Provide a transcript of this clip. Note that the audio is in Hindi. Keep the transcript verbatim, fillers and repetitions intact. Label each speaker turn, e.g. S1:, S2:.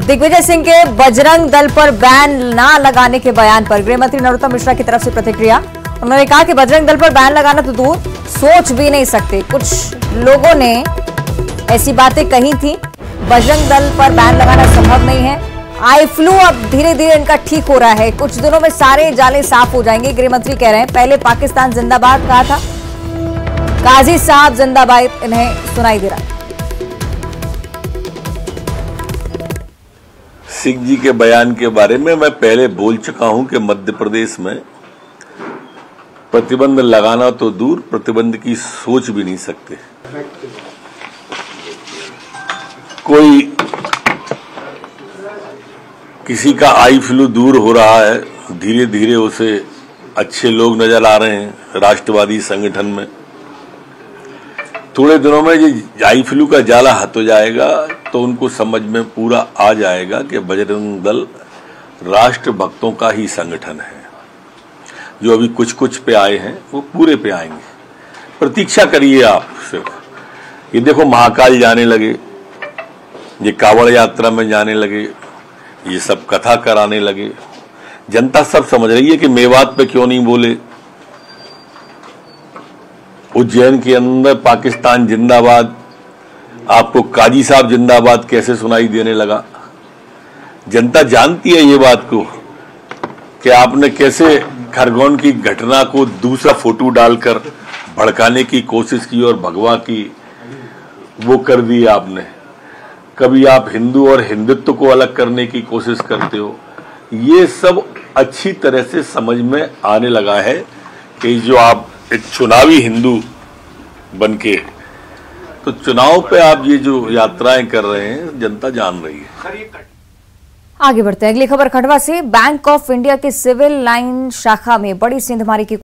S1: दिग्विजय सिंह के बजरंग दल पर बैन ना लगाने के बयान पर गृह मंत्री नरोत्तम मिश्रा की तरफ से प्रतिक्रिया। उन्होंने कहा कि बजरंग दल पर बैन लगाना तो दूर, सोच भी नहीं सकते। कुछ लोगों ने ऐसी बातें कही थी। बजरंग दल पर बैन लगाना संभव नहीं है। आई फ्लू अब धीरे धीरे इनका ठीक हो रहा है, कुछ दिनों में सारे जाले साफ हो जाएंगे। गृह मंत्री कह रहे हैं, पहले पाकिस्तान जिंदाबाद कहा था, काजी साहब जिंदाबाद इन्हें सुनाई दे रहा है।
S2: सिंह जी के बयान के बारे में मैं पहले बोल चुका हूं कि मध्य प्रदेश में प्रतिबंध लगाना तो दूर, प्रतिबंध की सोच भी नहीं सकते। कोई किसी का आई फ्लू दूर हो रहा है, धीरे धीरे उसे अच्छे लोग नजर आ रहे हैं राष्ट्रवादी संगठन में। थोड़े दिनों में ये आई फ्लू का जाला हट हो जाएगा तो उनको समझ में पूरा आ जाएगा कि बजरंग दल राष्ट्र भक्तों का ही संगठन है। जो अभी कुछ कुछ पे आए हैं वो पूरे पे आएंगे। प्रतीक्षा करिए आप। सिर्फ ये देखो, महाकाल जाने लगे, ये कांवड़ यात्रा में जाने लगे, ये सब कथा कराने लगे। जनता सब समझ रही है कि मेवात पे क्यों नहीं बोले। उज्जैन के अंदर पाकिस्तान जिंदाबाद, आपको काजी साहब जिंदाबाद कैसे सुनाई देने लगा। जनता जानती है ये बात को कि आपने कैसे खरगोन की घटना को दूसरा फोटो डालकर भड़काने की कोशिश की और भगवा की वो कर दी आपने। कभी आप हिंदू और हिंदुत्व को अलग करने की कोशिश करते हो। ये सब अच्छी तरह से समझ में आने लगा है कि जो आप एक चुनावी हिंदू बनके, तो चुनाव पे आप ये जो यात्राएं कर रहे हैं जनता जान रही है।
S1: आगे बढ़ते हैं। अगली खबर खंडवा से। बैंक ऑफ इंडिया के सिविल लाइन शाखा में बड़ी सेंधमारी की